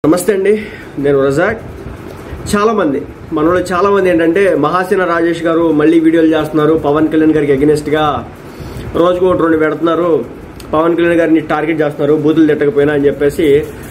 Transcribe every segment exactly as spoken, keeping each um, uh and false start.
నమస్తే అండి, నేను రజాక్. చాలా మంది మనలో చాలా మంది ఏంటంటే మహాసేన రాజేష్ గారు మళ్ళీ వీడియోలు చేస్తున్నారు, పవన్ కళ్యాణ్ గారికి అగెనిస్ట్ గా రోజుకు ఒకటి రెండు పెడుతున్నారు, పవన్ కళ్యాణ్ గారిని టార్గెట్ చేస్తున్నారు బూతులు తిట్టకపోయినా అని చెప్పేసి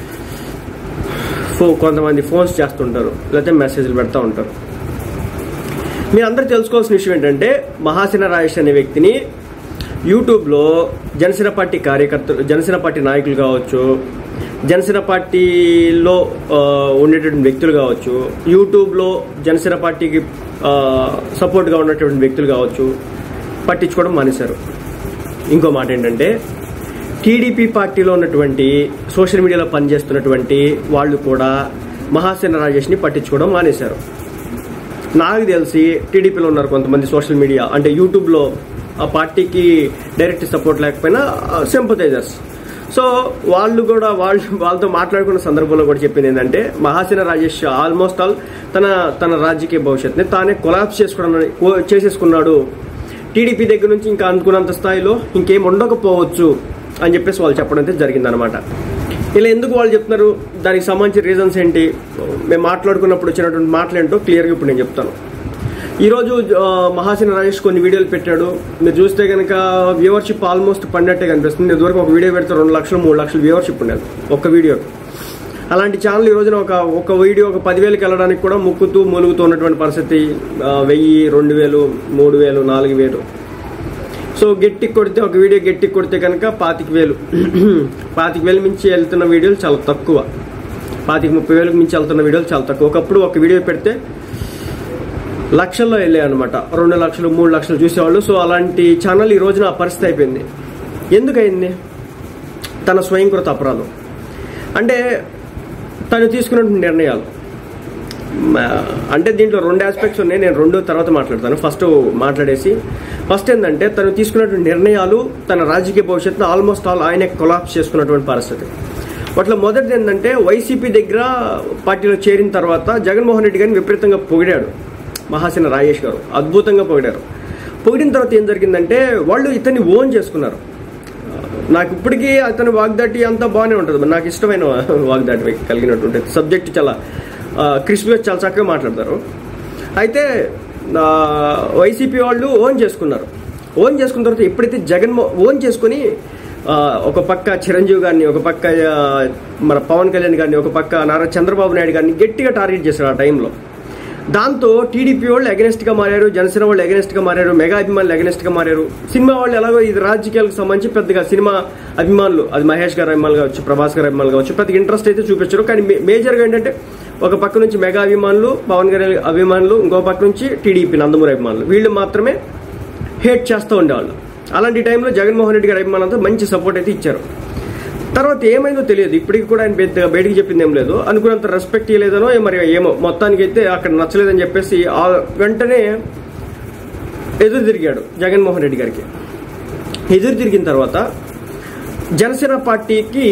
కొంతమంది ఫోన్స్ చేస్తుంటారు, లేకపోతే మెసేజ్లు పెడతా ఉంటారు. మీరందరూ తెలుసుకోవాల్సిన విషయం ఏంటంటే మహాసేన రాజేష్ అనే వ్యక్తిని యూట్యూబ్లో జనసేన పార్టీ కార్యకర్తలు, జనసేన పార్టీ నాయకులు కావచ్చు, జనసేన పార్టీలో ఉండేటువంటి వ్యక్తులు కావచ్చు, యూట్యూబ్లో జనసేన పార్టీకి సపోర్ట్గా ఉన్నటువంటి వ్యక్తులు కావచ్చు, పట్టించుకోవడం మానేశారు. ఇంకో మాట ఏంటంటే టీడీపీ పార్టీలో ఉన్నటువంటి సోషల్ మీడియాలో పనిచేస్తున్నటువంటి వాళ్ళు కూడా మహాసేన రాజేష్ని పట్టించుకోవడం మానేశారు. నాకు తెలిసి టీడీపీలో ఉన్నారు కొంతమంది సోషల్ మీడియా అంటే యూట్యూబ్లో ఆ పార్టీకి డైరెక్ట్ సపోర్ట్ లేకపోయినా సింపథైజర్స్. సో వాళ్ళు కూడా వాళ్ళు వాళ్ళతో మాట్లాడుకున్న సందర్భంలో కూడా చెప్పింది ఏంటంటే మహాసేన రాజేష్ ఆల్మోస్ట్ ఆల్ తన తన రాజకీయ భవిష్యత్తుని తానే కొలాప్స్ చేసుకోవడం చేసేసుకున్నాడు, టీడీపీ దగ్గర నుంచి ఇంకా అనుకున్నంత స్థాయిలో ఇంకేం ఉండకపోవచ్చు అని చెప్పేసి వాళ్ళు చెప్పడం అయితే జరిగిందనమాట. ఇలా ఎందుకు వాళ్ళు చెప్తున్నారు, దానికి సంబంధించిన రీజన్స్ ఏంటి, మేము మాట్లాడుకున్నప్పుడు వచ్చినటువంటి మాటలు ఏంటో క్లియర్గా ఇప్పుడు నేను చెప్తాను. ఈరోజు మహాసేన రాజేష్ కొన్ని వీడియోలు పెట్టాడు. మీరు చూస్తే కనుక వ్యూవర్షిప్ ఆల్మోస్ట్ పడినట్టే కనిపిస్తుంది. ఇదివరకు ఒక వీడియో పెడితే రెండు లక్షలు మూడు లక్షలు వ్యూవర్షిప్ ఉండేది ఒక్క వీడియోకి. అలాంటి ఛానల్ ఈ రోజున ఒక ఒక వీడియో ఒక పదివేలకు వెళ్ళడానికి కూడా ముక్కుతూ మూలుగుతూ ఉన్నటువంటి పరిస్థితి. వెయ్యి రెండు వేలు మూడు వేలు నాలుగు వేలు సో గట్టికి కొడితే ఒక వీడియో గట్టికి కొడితే కనుక పాతిక వేలు పాతిక వేలు మించి వెళ్తున్న వీడియోలు చాలా తక్కువ. పాతిక ముప్పై వేలకు మించి వెళ్తున్న వీడియోలు చాలా తక్కువ. ఒకప్పుడు ఒక వీడియో పెడితే లక్షల్లో వెళ్ళాయి అనమాట, రెండు లక్షలు మూడు లక్షలు చూసేవాళ్ళు. సో అలాంటి ఛానల్ ఈ రోజున ఆ పరిస్థితి అయిపోయింది. ఎందుకయింది? తన స్వయంకృత అపరాధం. అంటే తను తీసుకున్న నిర్ణయాలు. అంటే దీంట్లో రెండు ఆస్పెక్ట్స్ ఉన్నాయి, నేను రెండు తర్వాత మాట్లాడతాను. ఫస్ట్ మాట్లాడేసి ఫస్ట్ ఏంటంటే తను తీసుకున్నటువంటి నిర్ణయాలు తన రాజకీయ భవిష్యత్తును ఆల్మోస్ట్ ఆల్ ఆయనే కొలాప్స్ చేసుకున్నటువంటి పరిస్థితి. వాటిలో మొదటిది ఏంటంటే వైసీపీ దగ్గర పార్టీలో చేరిన తర్వాత జగన్మోహన్ రెడ్డి గారిని విపరీతంగా పొగిడాడు మహాసేన రాజేష్ గారు, అద్భుతంగా పొగిడారు. పొగిడిన తర్వాత ఏం జరిగిందంటే వాళ్ళు ఇతన్ని ఓన్ చేసుకున్నారు. నాకు ఇప్పటికీ అతని వాగ్దాటి అంతా బాగానే ఉంటుంది, నాకు ఇష్టమైన వాగ్దాటి కలిగినటువంటి సబ్జెక్ట్, చాలా క్రిస్ప్గా చాలా చక్కగా మాట్లాడతారు. అయితే వైసీపీ వాళ్ళు ఓన్ చేసుకున్నారు. ఓన్ చేసుకున్న తర్వాత ఎప్పుడైతే జగన్మో ఓన్ చేసుకుని ఒక పక్క చిరంజీవి గారిని, ఒక పక్క మన పవన్ కళ్యాణ్ గారిని, ఒక పక్క నారా చంద్రబాబు నాయుడు గారిని గట్టిగా టార్గెట్ చేశారు ఆ టైంలో. దాంతో టీడీపీ వాళ్ళు అగెనిస్ట్గా మారారు, జనసేన వాళ్ళు అగెనిస్ట్గా మారారు, మెగా అభిమానులు అగెనిస్ట్గా మారారు. సినిమా వాళ్ళు ఎలాగో ఇది రాజకీయాలకు సంబంధించి పెద్దగా సినిమా అభిమానులు, అది మహేష్ గారి అభిమానులు కావచ్చు, ప్రభాస్ గారి అభిమానులు కావచ్చు, పెద్దగా ఇంట్రెస్ట్ అయితే చూపించారు. కానీ మేజర్గా ఏంటంటే ఒక పక్క నుంచి మెగా అభిమానులు, పవన్ గారి అభిమానులు, ఇంకో పక్క నుంచి టీడీపీ నందమూరి అభిమానులు, వీళ్ళు మాత్రమే హేట్ చేస్తూ ఉండేవాళ్ళు. అలాంటి టైంలో జగన్మోహన్ రెడ్డి గారి అభిమానులంతా మంచి సపోర్ట్ అయితే ఇచ్చారు. తర్వాత ఏమైందో తెలియదు, ఇప్పటికి కూడా ఆయన పెద్దగా బయటికి చెప్పింది ఏం లేదు, అనుకున్నంత రెస్పెక్ట్ ఇవ్వలేదనో మరి ఏమో, మొత్తానికి అయితే అక్కడ నచ్చలేదని చెప్పేసి వెంటనే ఎదురు తిరిగాడు జగన్మోహన్ రెడ్డి గారికి. ఎదురు తిరిగిన తర్వాత జనసేన పార్టీకి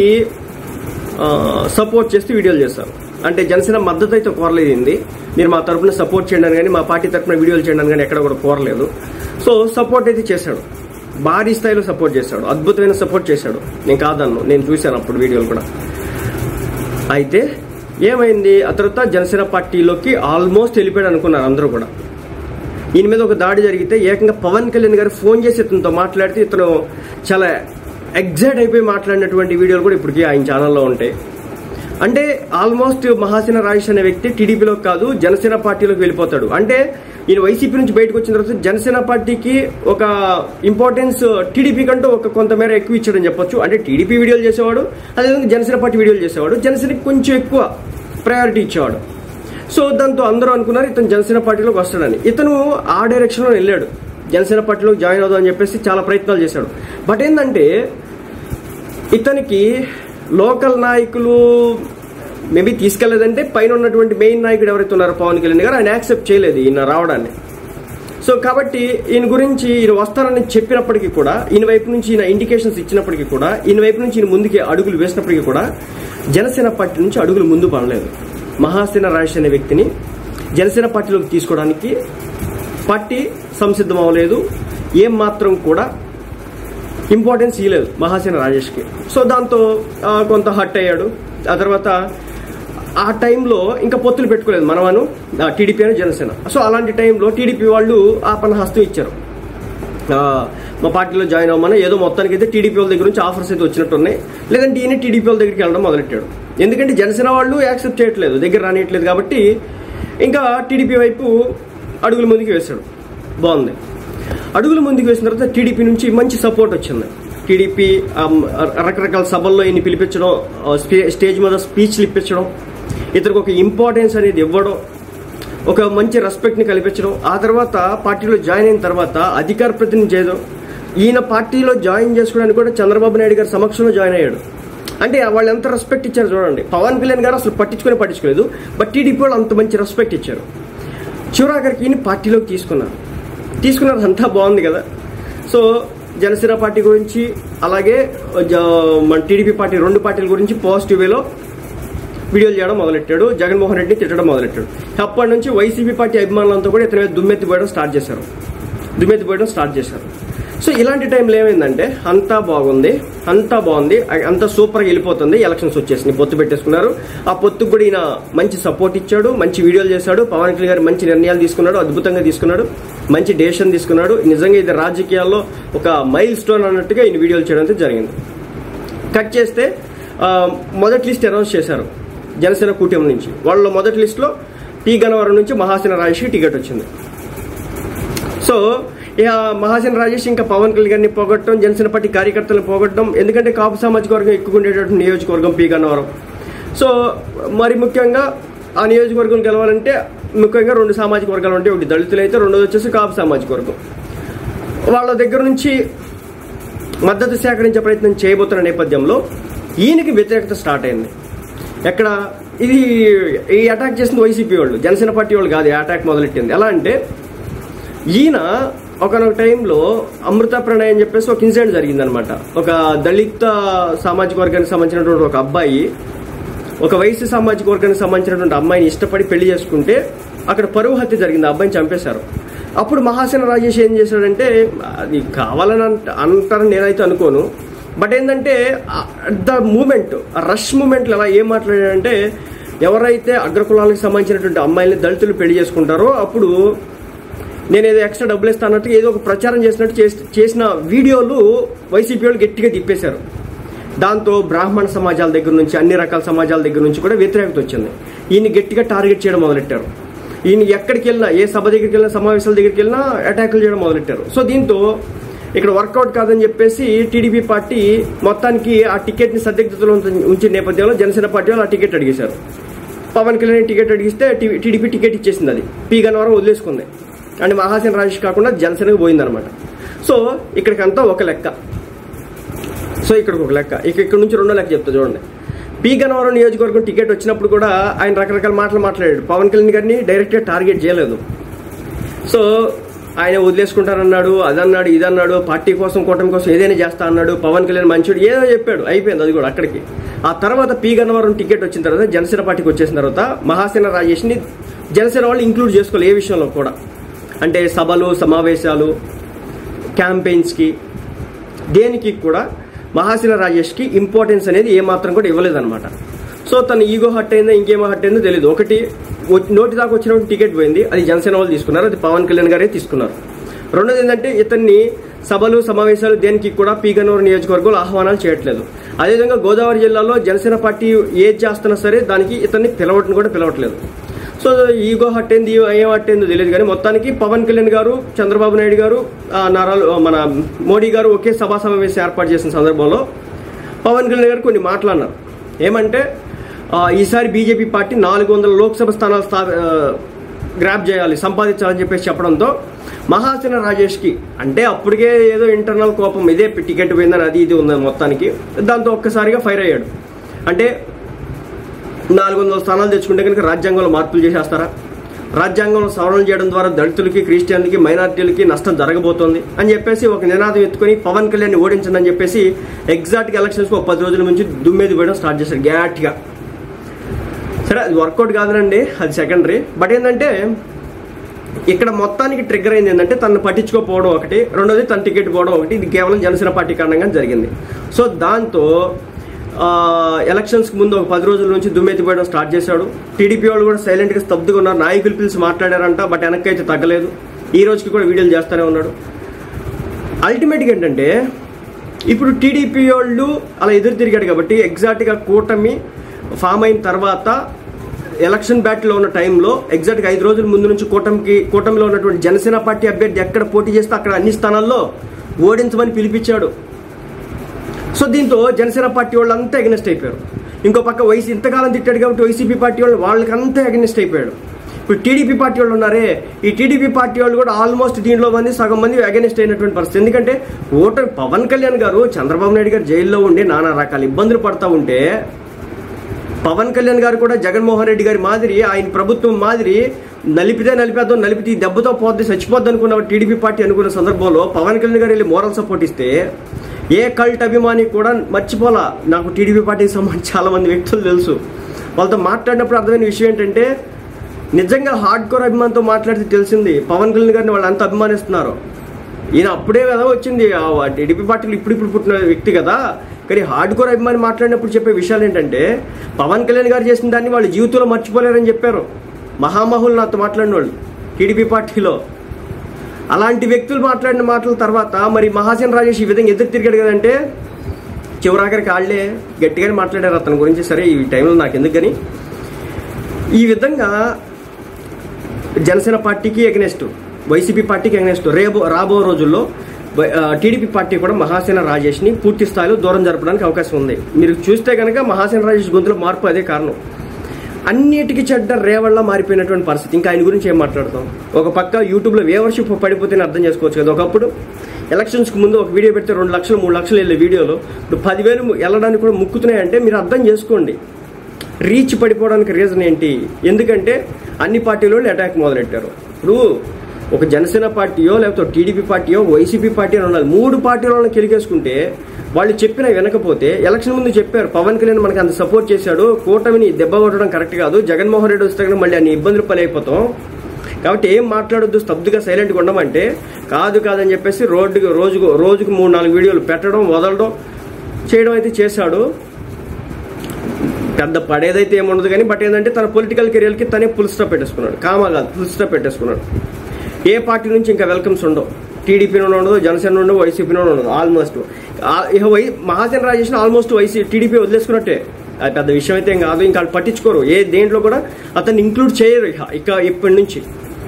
సపోర్ట్ చేస్తూ వీడియోలు చేశారు. అంటే జనసేన మద్దతు అయితే కోరలేదండి, మీరు మా తరఫున సపోర్ట్ చేయండి అని కానీ, మా పార్టీ తరఫున వీడియోలు చేయండి అని కానీ ఎక్కడ కూడా కోరలేదు. సో సపోర్ట్ అయితే చేశాడు, భారీ స్థాయిలో సపోర్ట్ చేశాడు, అద్భుతమైన సపోర్ట్ చేశాడు. నేను కాదన్ను, నేను చూశాను అప్పుడు వీడియోలు కూడా. అయితే ఏమైంది, ఆ తర్వాత జనసేన పార్టీలోకి ఆల్మోస్ట్ వెళ్ళిపోయాడు అనుకున్నారు అందరూ కూడా. ఈయన మీద ఒక దాడి జరిగితే ఏకంగా పవన్ కళ్యాణ్ గారు ఫోన్ చేసి ఇతనితో మాట్లాడితే ఇతను చాలా ఎగ్జైట్ అయిపోయి మాట్లాడినటువంటి వీడియోలు కూడా ఇప్పటికీ ఆయన ఛానల్లో ఉంటాయి. అంటే ఆల్మోస్ట్ మహాసేన రాజేష్ అనే వ్యక్తి టీడీపీలోకి కాదు జనసేన పార్టీలోకి వెళ్ళిపోతాడు. అంటే ఈయన వైసీపీ నుంచి బయటకు వచ్చిన తర్వాత జనసేన పార్టీకి ఒక ఇంపార్టెన్స్ టీడీపీ కంటూ ఒక కొంతమేర ఎక్కువ ఇచ్చాడని చెప్పొచ్చు. అంటే టీడీపీ వీడియోలు చేసేవాడు, అదేవిధంగా జనసేన పార్టీ వీడియోలు చేసేవాడు, జనసేనకి కొంచెం ఎక్కువ ప్రయారిటీ ఇచ్చేవాడు. సో దాంతో అందరూ అనుకున్నారు ఇతను జనసేన పార్టీలోకి వస్తాడని. ఇతను ఆ డైరెక్షన్లో వెళ్ళాడు, జనసేన పార్టీలోకి జాయిన్ అవుదాం అని చెప్పేసి చాలా ప్రయత్నాలు చేశాడు. బట్ ఏంటంటే ఇతనికి లోకల్ నాయకులు మేబీ తీసుకెళ్లేదంటే పైన ఉన్నటువంటి మెయిన్ నాయకుడు ఎవరైతే ఉన్నారో పవన్ కళ్యాణ్ గారు, ఆయన యాక్సెప్ట్ చేయలేదు ఈయన రావడాన్ని. సో కాబట్టి ఈయన గురించి ఈయన వస్తారని చెప్పినప్పటికీ కూడా, ఈయన వైపు నుంచి ఈయన ఇండికేషన్స్ ఇచ్చినప్పటికీ కూడా, ఈయన వైపు నుంచి ఈయన ముందుకి అడుగులు వేసినప్పటికీ కూడా జనసేన పార్టీ నుంచి అడుగులు ముందు పడలేదు. మహాసేన రాజేష్ అనే వ్యక్తిని జనసేన పార్టీలోకి తీసుకోవడానికి పార్టీ సంసిద్ధం అవ్వలేదు, ఏం మాత్రం కూడా ఇంపార్టెన్స్ ఇవ్వలేదు మహాసేన రాజేష్కి. సో దాంతో కొంత హర్ట్ అయ్యాడు. ఆ తర్వాత ఆ టైంలో ఇంకా పొత్తులు పెట్టుకోలేదు మనమను టీడీపీ అని జనసేన. సో అలాంటి టైంలో టీడీపీ వాళ్ళు ఆపణ హస్తం ఇచ్చారు, మా పార్టీలో జాయిన్ అవ్వమని. ఏదో మొత్తానికి అయితే టీడీపీ వాళ్ళ దగ్గర నుంచి ఆఫర్స్ అయితే వచ్చినట్టు ఉన్నాయి. లేదంటే ఈయన టీడీపీ వాళ్ళ దగ్గరికి వెళ్ళడం మొదలెట్టాడు. ఎందుకంటే జనసేన వాళ్ళు యాక్సెప్ట్ చేయట్లేదు, దగ్గర రానియట్లేదు. కాబట్టి ఇంకా టీడీపీ వైపు అడుగుల ముందుకు వేశాడు. బాగుంది. అడుగుల ముందుకు వేసిన తర్వాత టీడీపీ నుంచి మంచి సపోర్ట్ వచ్చింది. టీడీపీ రకరకాల సభల్లో ఈయన్ని పిలిపించడం, స్టేజ్ మీద స్పీచ్లు ఇప్పించడం, ఇతనికి ఒక ఇంపార్టెన్స్ అనేది ఇవ్వడం, ఒక మంచి రెస్పెక్ట్ని కల్పించడం. ఆ తర్వాత పార్టీలో జాయిన్ అయిన తర్వాత అధికార ప్రతినిధి చేయడం. ఈయన పార్టీలో జాయిన్ చేసుకోవడానికి కూడా చంద్రబాబు నాయుడు గారి సమక్షంలో జాయిన్ అయ్యాడు. అంటే వాళ్ళు ఎంత రెస్పెక్ట్ ఇచ్చారు చూడండి. పవన్ కళ్యాణ్ గారు అసలు పట్టించుకొని పట్టించుకోలేదు, బట్ టీడీపీ వాళ్ళు అంత మంచి రెస్పెక్ట్ ఇచ్చారు. చివరాఖరికి ఈయన పార్టీలోకి తీసుకున్నారు. తీసుకున్నది అంతా బాగుంది కదా. సో జనసేన పార్టీ గురించి అలాగే మన టీడీపీ పార్టీ రెండు పార్టీల గురించి పాజిటివ్ వేలో వీడియోలు చేయడం మొదలెట్టాడు. జగన్మోహన్ రెడ్డిని తిట్టడం మొదలెట్టాడు. అప్పటి నుంచి వైసీపీ పార్టీ అభిమానులంతా కూడా ఇతని మీద దుమ్మెత్తిపోయడం స్టార్ట్ చేశారు దుమ్మెత్తిపోయడం స్టార్ట్ చేశారు సో ఇలాంటి టైంలో ఏమైందంటే అంతా బాగుంది అంతా బాగుంది అంతా సూపర్గా వెళ్ళిపోతుంది. ఎలక్షన్స్ వచ్చేసినాయి, పొత్తు పెట్టేసుకున్నారు. ఆ పొత్తుకు కూడా ఈయన మంచి సపోర్ట్ ఇచ్చాడు, మంచి వీడియోలు చేశాడు. పవన్ కళ్యాణ్ గారు మంచి నిర్ణయాలు తీసుకున్నాడు, అద్భుతంగా తీసుకున్నాడు, మంచి డెసిషన్ తీసుకున్నాడు. నిజంగా ఇది రాజకీయాల్లో ఒక మైల్ స్టోన్ అన్నట్టుగా ఈయన వీడియోలు చేయడం జరిగింది. కట్ చేస్తే మొదటి లిస్ట్ అనౌన్స్ చేశారు జనసేన కూటమి నుంచి. వాళ్ళ మొదటి లిస్టులో పి గన్నవరం నుంచి మహాసేన రాజేష్కి టికెట్ వచ్చింది. సో ఇక మహాసేన రాజేష్ ఇంకా పవన్ కళ్యాణ్ గారిని పోగొట్టడం, జనసేన పార్టీ కార్యకర్తలను పోగొట్టడం. ఎందుకంటే కాపు సామాజిక వర్గం ఎక్కువ ఉండేటటువంటి నియోజకవర్గం పి గన్నవరం. సో మరి ముఖ్యంగా ఆ నియోజకవర్గం గెలవాలంటే ముఖ్యంగా రెండు సామాజిక వర్గాలు ఉంటాయి. ఒకటి దళితులు అయితే, రెండోది వచ్చేసి కాపు సామాజిక వర్గం. వాళ్ళ దగ్గర నుంచి మద్దతు సేకరించే ప్రయత్నం చేయబోతున్న నేపథ్యంలో ఈయనకి వ్యతిరేకత స్టార్ట్ అయింది. ఎక్కడ ఇది ఈ అటాక్ చేసింది వైసీపీ వాళ్ళు, జనసేన పార్టీ వాళ్ళు కాదు. ఈ అటాక్ మొదలెట్టింది ఎలా అంటే ఈయన ఒకనొక టైంలో అమృత ప్రణయ్ అని చెప్పేసి ఒక ఇన్సిడెంట్ జరిగిందనమాట. ఒక దళిత సామాజిక వర్గానికి సంబంధించినటువంటి ఒక అబ్బాయి ఒక వైసీ సామాజిక వర్గానికి సంబంధించినటువంటి అమ్మాయిని ఇష్టపడి పెళ్లి చేసుకుంటే అక్కడ పరువు హత్య జరిగింది, ఆ అబ్బాయిని చంపేశారు. అప్పుడు మహాసేన రాజేష్ ఏం చేశాడంటే, అది కావాలని అంటారని నేనైతే అనుకోను, బట్ ఏంటంటే ద మూమెంట్ రష్ మూమెంట్లో ఎలా ఏం మాట్లాడాడంటే, ఎవరైతే అగ్రకులాలకు సంబంధించినటువంటి అమ్మాయిని దళితులు పెళ్లి చేసుకుంటారో అప్పుడు నేను ఏదో ఎక్స్ట్రా డబ్బులు ఇస్తా అన్నట్టు ఏదో ఒక ప్రచారం చేసినట్టు చేసిన వీడియోలు వైసీపీ వాళ్ళు గట్టిగా తిప్పేశారు. దాంతో బ్రాహ్మణ సమాజాల దగ్గర నుంచి అన్ని రకాల సమాజాల దగ్గర నుంచి కూడా వ్యతిరేకత వచ్చింది. ఈయన గట్టిగా టార్గెట్ చేయడం మొదలెట్టారు. ఈయన ఎక్కడికి వెళ్ళినా, ఏ సభ దగ్గరికి వెళ్ళినా, సమావేశాల దగ్గరికి వెళ్ళినా అటాకులు చేయడం మొదలెట్టారు. సో దీంతో ఇక్కడ వర్కౌట్ కాదని చెప్పేసి టీడీపీ పార్టీ మొత్తానికి ఆ టికెట్ని సందిగ్ధతలో ఉంచిన నేపథ్యంలో జనసేన పార్టీ వాళ్ళు ఆ టికెట్ అడిగేశారు. పవన్ కళ్యాణ్ టికెట్ అడిగిస్తే టీడీపీ టికెట్ ఇచ్చేసింది. అది పి గన్నవరం వదిలేసుకుంది. అంటే మహాసేన రాజేష్ కాకుండా జనసేనకు పోయిందనమాట. సో ఇక్కడికంతా ఒక లెక్క. సో ఇక్కడికి ఒక లెక్క, ఇక ఇక్కడ నుంచి రెండో లెక్క చెప్తా చూడండి. పి గన్నవరం నియోజకవర్గం టికెట్ వచ్చినప్పుడు కూడా ఆయన రకరకాల మాటలు మాట్లాడాడు. పవన్ కళ్యాణ్ గారిని డైరెక్ట్గా టార్గెట్ చేయలేదు. సో ఆయన వదిలేసుకుంటారన్నాడు, అదన్నాడు, ఇదన్నాడు, పార్టీ కోసం కూటమి కోసం ఏదైనా చేస్తా అన్నాడు, పవన్ కళ్యాణ్ మంచిడు ఏదో చెప్పాడు, అయిపోయింది అది కూడా అక్కడికి. ఆ తర్వాత పి గన్నవరం టికెట్ వచ్చిన తర్వాత జనసేన పార్టీకి వచ్చేసిన తర్వాత మహాసేన రాజేష్ని జనసేన వాళ్ళు ఇంక్లూడ్ చేసుకోవాలి ఏ విషయంలో కూడా. అంటే సభలు, సమావేశాలు, క్యాంపెయిన్స్కి, దేనికి కూడా మహాసేన రాజేష్కి ఇంపార్టెన్స్ అనేది ఏమాత్రం కూడా ఇవ్వలేదన్నమాట. సో తన ఈగో హట్ అయిందో ఇంకేమో హట్ అయిందో తెలియదు. ఒకటి నోటి దాకా వచ్చినప్పుడు టికెట్ పోయింది, అది జనసేన వాళ్ళు తీసుకున్నారు, అది పవన్ కళ్యాణ్ గారే తీసుకున్నారు. రెండోది ఏంటంటే ఇతన్ని సభలు, సమావేశాలు దేనికి కూడా పి గన్నవరం నియోజకవర్గంలో ఆహ్వానాలు చేయట్లేదు. అదేవిధంగా గోదావరి జిల్లాలో జనసేన పార్టీ ఏది చేస్తున్నా సరే దానికి ఇతన్ని పిలవటం కూడా పిలవట్లేదు. సో ఈగో హట్ అయింది, ఏం హట్ అయిందో తెలియదు. కానీ మొత్తానికి పవన్ కళ్యాణ్ గారు, చంద్రబాబు నాయుడు గారు, నారాలు మన మోడీ గారు ఒకే సభా సమావేశం ఏర్పాటు చేసిన సందర్భంలో పవన్ కళ్యాణ్ గారు కొన్ని మాట్లాడినారు. ఏమంటే ఈసారి బీజేపీ పార్టీ నాలుగు వందల లోక్సభ స్థానాలు స్థా గ్రాప్ చేయాలి, సంపాదించాలని చెప్పేసి చెప్పడంతో మహాసేన రాజేష్కి అంటే అప్పటికే ఏదో ఇంటర్నల్ కోపం, ఇదే టికెట్ పోయిందని అది ఇది ఉందని మొత్తానికి. దాంతో ఒక్కసారిగా ఫైర్ అయ్యాడు. అంటే నాలుగు వందల స్థానాలు తెచ్చుకుంటే కనుక రాజ్యాంగంలో మార్పులు చేసేస్తారా, రాజ్యాంగంలో సవరణలు చేయడం ద్వారా దళితులకి, క్రిస్టియన్లకి, మైనార్టీలకి నష్టం జరగబోతోంది అని చెప్పేసి ఒక నినాదం ఎత్తుకొని పవన్ కళ్యాణ్ ఓడించండి అని చెప్పేసి ఎగ్జాక్ట్గా ఎలక్షన్స్కి ఒక పది రోజుల నుంచి దుమ్మేది పోయడం స్టార్ట్ చేశారు గ్యాట్గా. సరే అది వర్కౌట్ కాదునండి, అది సెకండరీ. బట్ ఏంటంటే ఇక్కడ మొత్తానికి ట్రిగ్గర్ అయింది ఏంటంటే తను పట్టించుకోకపోవడం ఒకటి, రెండోది తన టికెట్ పోవడం ఒకటి. ఇది కేవలం జనసేన పార్టీ కారణంగా జరిగింది. సో దాంతో ఎలక్షన్స్కి ముందు ఒక పది రోజుల నుంచి దుమ్మెత్తిపోయడం స్టార్ట్ చేశాడు. టీడీపీ వాళ్ళు కూడా సైలెంట్గా స్తబ్దుగా ఉన్నారు. నాయకులు పిలిచి మాట్లాడారంట, బట్ వెనక్కి అయితే తగ్గలేదు. ఈ రోజుకి కూడా వీడియోలు చేస్తూనే ఉన్నాడు. అల్టిమేట్గా ఏంటంటే ఇప్పుడు టీడీపీ వాళ్ళు అలా ఎదురు తిరిగాడు కాబట్టి ఎగ్జాక్ట్గా కూటమి ఫామ్ అయిన తర్వాత ఎలక్షన్ బ్యాట్లో ఉన్న టైంలో ఎగ్జాక్ట్గా ఐదు రోజుల ముందు నుంచి కూటమికి కూటమిలో ఉన్నటువంటి జనసేన పార్టీ అభ్యర్థి ఎక్కడ పోటీ చేస్తే అక్కడ అన్ని స్థానాల్లో ఓడించమని పిలిపించాడు. సో దీంతో జనసేన పార్టీ వాళ్ళంతా అగెనిస్ట్ అయిపోయారు. ఇంకో పక్క వైసీ ఇంతకాలం తిట్టాడు కాబట్టి వైసీపీ పార్టీ వాళ్ళు వాళ్ళకంతా అగెనిస్ట్ అయిపోయాడు. ఇప్పుడు టీడీపీ పార్టీ వాళ్ళు ఉన్నారే, ఈ టీడీపీ పార్టీ వాళ్ళు కూడా ఆల్మోస్ట్ దీంట్లో మంది సగం మంది అగెనిస్ట్ అయినటువంటి పరిస్థితి. ఎందుకంటే ఓటర్ పవన్ కళ్యాణ్ గారు చంద్రబాబు నాయుడు గారు జైల్లో ఉండి నానా రకాల ఇబ్బందులు పడతా ఉంటే పవన్ కళ్యాణ్ గారు కూడా జగన్మోహన్ రెడ్డి గారి మాదిరి ఆయన ప్రభుత్వం మాదిరి నలిపితే నలిపేద్దాం, నలిపితే దెబ్బతో పోద్ది చచ్చిపోద్ది అనుకున్న టీడీపీ పార్టీ అనుకున్న సందర్భంలో పవన్ కళ్యాణ్ గారు వెళ్ళి మోరల్ సపోర్ట్ ఇస్తే ఏ కల్ట్ అభిమాని కూడా మర్చిపోలా. నాకు టీడీపీ పార్టీకి సంబంధించి చాలా మంది వ్యక్తులు తెలుసు. వాళ్ళతో మాట్లాడినప్పుడు అర్థమైన విషయం ఏంటంటే నిజంగా హార్డ్ కోర్ అభిమానంతో మాట్లాడితే తెలిసింది పవన్ కళ్యాణ్ గారిని వాళ్ళు ఎంత అభిమానిస్తున్నారు. ఈయన అప్పుడే కదా వచ్చింది టీడీపీ పార్టీలు ఇప్పుడు ఇప్పుడు పుట్టిన వ్యక్తి కదా, కానీ హార్డ్ కోర్ అభిమాని మాట్లాడినప్పుడు చెప్పే విషయాలు ఏంటంటే పవన్ కళ్యాణ్ గారు చేసిన దాన్ని వాళ్ళు జీవితంలో మర్చిపోలేరని చెప్పారు మహామహులు నాతో మాట్లాడిన వాళ్ళు టీడీపీ పార్టీలో. అలాంటి వ్యక్తులు మాట్లాడిన మాటల తర్వాత మరి మహాసేన రాజేష్ ఈ విధంగా ఎదురు తిరిగాడు కదంటే చివరాఖరికి వాళ్ళే గట్టిగానే మాట్లాడారు అతని గురించి. సరే ఈ టైంలో నాకు ఎందుకు కానీ ఈ విధంగా జనసేన పార్టీకి ఎగనెస్ట్, వైసీపీ పార్టీకి ఎగనెస్ట్ రేబో రాబో రోజుల్లో టీడీపీ పార్టీ కూడా మహాసేన రాజేష్ని పూర్తి స్థాయిలో దూరం జరపడానికి అవకాశం ఉంది. మీరు చూస్తే కనుక మహాసేన రాజేష్ గొంతులో మార్పు అదే కారణం. అన్నిటికీ చెడ్డ రేవళ్ళ మారిపోయినటువంటి పరిస్థితి. ఇంకా ఆయన గురించి ఏం మాట్లాడతాం? ఒక పక్క యూట్యూబ్లో వేవర్షిప్ పడిపోతేనే అర్థం చేసుకోవచ్చు కదా. ఒకప్పుడు ఎలక్షన్స్కి ముందు ఒక వీడియో పెడితే రెండు లక్షలు మూడు లక్షలు వెళ్ళే వీడియోలో ఇప్పుడు పదివేలు వెళ్ళడానికి కూడా ముక్కుతున్నాయంటే మీరు అర్థం చేసుకోండి రీచ్ పడిపోవడానికి రీజన్ ఏంటి. ఎందుకంటే అన్ని పార్టీలో అటాక్ మొదలెట్టారు. ఇప్పుడు ఒక జనసేన పార్టీయో లేకపోతే టీడీపీ పార్టీయో వైసీపీ పార్టీ అని ఉండాలి. మూడు పార్టీలను కెలికేసుకుంటే వాళ్ళు చెప్పిన వినకపోతే ఎలక్షన్ ముందు చెప్పారు పవన్ కళ్యాణ్ మనకి అంత సపోర్ట్ చేశాడు, కూటమిని దెబ్బ కొట్టడం కరెక్ట్ కాదు, జగన్మోహన్ రెడ్డి వస్తే కనుక మళ్ళీ అన్ని ఇబ్బందులు పలైపోతాం కాబట్టి ఏం మాట్లాడొద్దు స్తబ్దుగా సైలెంట్గా ఉండమంటే కాదు కాదని చెప్పేసి రోడ్డుకు రోజుకు రోజుకు మూడు నాలుగు వీడియోలు పెట్టడం వదలడం చేయడం అయితే చేశాడు. పెద్ద పడేదైతే ఏముండదు కానీ బట్ ఏంటంటే తన పొలిటికల్ కెరియర్కి తనే ఫుల్ స్టాప్ పెట్టేసుకున్నాడు. కామా కాదు ఫుల్ స్టాప్ పెట్టేసుకున్నాడు. ఏ పార్టీ నుంచి ఇంకా వెల్కమ్స్ ఉండవు. టీడీపీ నుండి ఉండదు, జనసేన ఉండదు, వైసీపీ నుండి ఉండదు. ఆల్మోస్ట్ ఇక వై మహాసేన రాజేష్ ఆల్మోస్ట్ వైసీ టీడీపీ వదిలేసుకున్నట్టే. అది పెద్ద విషయం అయితే ఏం కాదు. ఇంకా వాళ్ళు పట్టించుకోరు. ఏ దేంట్లో కూడా అతన్ని ఇంక్లూడ్ చేయరు. ఇక ఇక ఇప్పటి నుంచి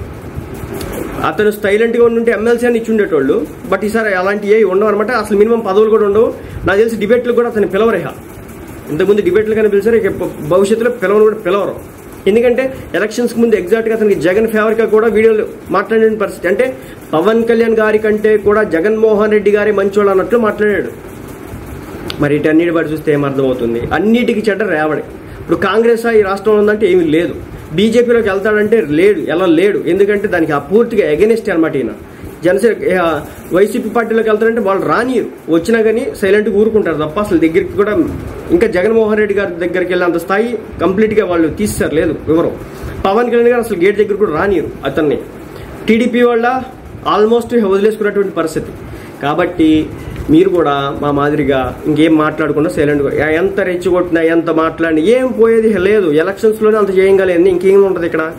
అతను సైలెంట్గా ఉంటే ఎమ్మెల్సీ అని ఇచ్చి ఉండేటోళ్ళు. బట్ ఈసారి అలాంటివి ఏ ఉండవు అనమాట. అసలు మినిమం పదవులు కూడా ఉండవు. నాకు తెలిసి డిబేట్లు కూడా అతను పిలవరు. ఇక ఇంతకుముందు డిబేట్లు కానీ పిలిచారు, ఇక భవిష్యత్తులో పిలవను కూడా పిలవరు. ఎందుకంటే ఎలక్షన్స్కి ముందు ఎగ్జాక్ట్గా అతనికి జగన్ ఫేవర్గా కూడా వీడియోలు మాట్లాడిన పరిస్థితి. అంటే పవన్ కళ్యాణ్ గారి కంటే కూడా జగన్మోహన్ రెడ్డి గారి మంచోళ్ళు అన్నట్లు మాట్లాడాడు. మరి ఇటన్నిటి బట్టి చూస్తే ఏమర్థమవుతుంది? అన్నిటికీ చెడ్డ రేవడి. ఇప్పుడు కాంగ్రెస్ ఈ రాష్ట్రంలో ఉందంటే ఏమీ లేదు. బీజేపీలోకి వెళ్తాడంటే లేడు, ఎలా లేడు. ఎందుకంటే దానికి పూర్తిగా ఎగెనిస్ట్ అనమాట ఈయన. జనసేన వైసీపీ పార్టీలోకి వెళ్తారంటే వాళ్ళు రానియరు, వచ్చినా కానీ సైలెంట్గా ఊరుకుంటారు తప్ప అసలు దగ్గరికి కూడా ఇంకా జగన్మోహన్ రెడ్డి గారి దగ్గరికి వెళ్ళేంత స్థాయి కంప్లీట్గా వాళ్ళు తీస్తారు లేదు వివరం. పవన్ కళ్యాణ్ గారు అసలు గేట్ దగ్గర కూడా రానియరు అతన్ని. టీడీపీ వాళ్ళ ఆల్మోస్ట్ వదిలేసుకున్నటువంటి పరిస్థితి. కాబట్టి మీరు కూడా మా మాదిరిగా ఇంకేం మాట్లాడకుండా సైలెంట్గా ఎంత రెచ్చగొట్టినా ఎంత మాట్లాడినా ఏం పోయేది లేదు. ఎలక్షన్స్లోనే అంత చేయగలేదు, ఇంకేం ఉంటుంది ఇక్కడ.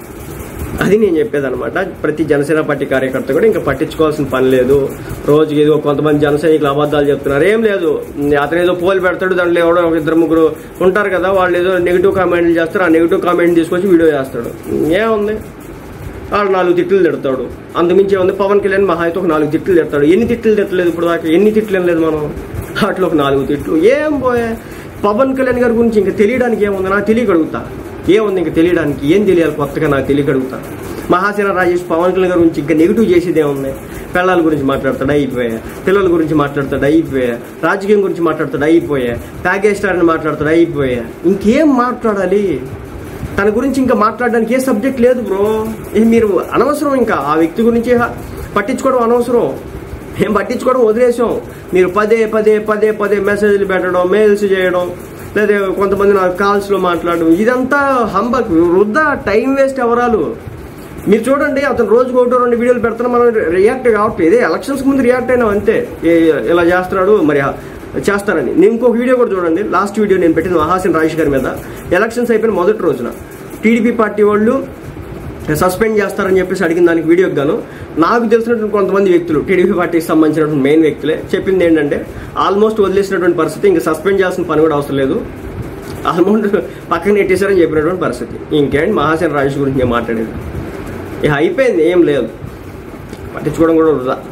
అది నేను చెప్పేదనమాట. ప్రతి జనసేన పార్టీ కార్యకర్త కూడా ఇంకా పట్టించుకోవాల్సిన పని లేదు. రోజుకి ఏదో కొంతమంది జనసైనికులు అబద్ధాలు చెప్తున్నారు, ఏం లేదు. అతను ఏదో పోల్ పెడతాడు, దాంట్లో ఎవడో ఒక ఇద్దరు ముగ్గురు ఉంటారు కదా, వాళ్ళు ఏదో నెగిటివ్ కామెంట్లు చేస్తారు. ఆ నెగిటివ్ కామెంట్ తీసుకొచ్చి వీడియో చేస్తాడు. ఏముంది, వాళ్ళు నాలుగు తిట్లు తిడతాడు, అంతమించి ఏముంది. పవన్ కళ్యాణ్ మహా అయితే ఒక నాలుగు తిట్లు తిడతాడు. ఎన్ని తిట్లు తిట్టలేదు ఇప్పుడు దాకా? ఎన్ని తిట్లు ఏం లేదు మనం. అట్లా ఒక నాలుగు తిట్లు ఏం పోయే. పవన్ కళ్యాణ్ గారి గురించి ఇంకా తెలియడానికి ఏముంది? నాకు తెలియగలుగుతా ఏముంది ఇంకా తెలియడానికి? ఏం తెలియాలి కొత్తగా? నాకు తెలియగలుగుతా. మహాసేన రాజేష్ పవన్ కళ్యాణ్ గారి గురించి ఇంకా నెగిటివ్ చేసేది ఏముంది? పిల్లల గురించి మాట్లాడతాడు అయిపోయా, పిల్లల గురించి మాట్లాడతాడు అయిపోయా, రాజకీయం గురించి మాట్లాడతాడు అయిపోయా, ప్యాకేజ్ స్టార్ అని మాట్లాడతాడు అయిపోయా. ఇంకేం మాట్లాడాలి తన గురించి? ఇంకా మాట్లాడడానికి ఏ సబ్జెక్ట్ లేదు బ్రో. మీరు అనవసరం, ఇంకా ఆ వ్యక్తి గురించి పట్టించుకోవడం అనవసరం. మేము పట్టించుకోవడం వదిలేసాం. మీరు పదే పదే పదే పదే మెసేజ్లు పెట్టడం, మెయిల్స్ చేయడం, లేదా కొంతమంది నాకు కాల్స్లో మాట్లాడడం, ఇదంతా హంబక్, వృద్ధా టైం వేస్ట్ ఎవరాలు. మీరు చూడండి, అతను రోజుకు ఒకటో రెండు వీడియోలు పెడుతున్నా మనం రియాక్ట్ కావట్లేదు. ఇదే ఎలక్షన్స్ ముందు రియాక్ట్ అయినాం అంతే. ఇలా చేస్తున్నాడు మరి చేస్తారని. నేను ఇంకొక వీడియో కూడా చూడండి, లాస్ట్ వీడియో నేను పెట్టింది మహాసేన రాజేష్ గారి మీద. ఎలక్షన్స్ అయిపోయిన మొదటి రోజున టీడీపీ పార్టీ వాళ్ళు సస్పెండ్ చేస్తారని చెప్పేసి అడిగిన దానికి వీడియోకి గాను నాకు తెలిసినటువంటి కొంతమంది వ్యక్తులు, టీడీపీ పార్టీకి సంబంధించినటువంటి మెయిన్ వ్యక్తులే చెప్పింది ఏంటంటే ఆల్మోస్ట్ వదిలేసినటువంటి పరిస్థితి, ఇంకా సస్పెండ్ చేయాల్సిన పని కూడా అవసరం లేదు, ఆల్మోస్ట్ పక్కన నెట్టేశారని చెప్పినటువంటి పరిస్థితి. ఇంకేంటి మహాసేన రాజేష్ గురించి నేను మాట్లాడేది, ఇక అయిపోయింది, ఏం లేదు, పట్టించుకోవడం కూడా వృధా.